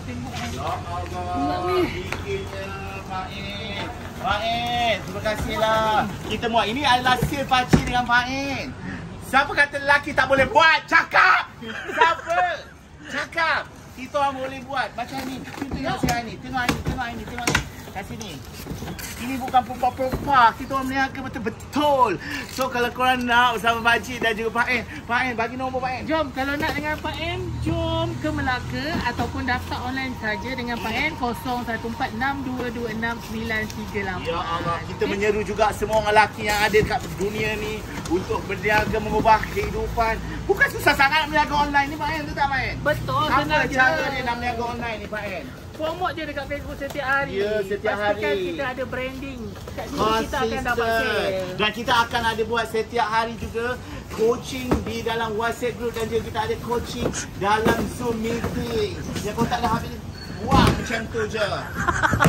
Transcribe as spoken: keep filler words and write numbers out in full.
tengok. Ya Allah, bikinnya Pak In. Pak In, terima kasihlah. Kita muat. Ini adalah sale pakcik dengan Pak In. Siapa kata lelaki tak boleh buat? Cakap! Siapa? Cakap! Kita orang boleh buat. Macam ni. Tengok saya ni. Tengok ni. Tengok ni. Tengok ni. Kat sini. Ini bukan perempuan-perempuan. Kita orang meniaga betul-betul. So kalau korang nak bersama Pakcik dan juga Pak In. Pak In, bagi nombor Pak In. Jom, kalau nak dengan Pak In, jom ke Melaka ataupun daftar online saja dengan Pak In kosong satu empat enam dua dua enam sembilan tiga lapan. Ya Allah, kita menyeru juga semua orang lelaki yang ada dekat dunia ni untuk berniaga mengubah kehidupan. Bukan susah sangat nak berniaga online ni Pak In, betul tak Pak In? Betul, apa senang je. cara dia nak berniaga online ni Pak In? Promote je dekat Facebook setiap hari. Ya, setiap Pastikan hari. kita ada branding. Kat situ kita akan dapat sale. Dan kita akan ada buat setiap hari juga coaching di dalam WhatsApp group dan juga kita ada coaching dalam Zoom meeting. Yang kau tak dah habis buang macam tu je.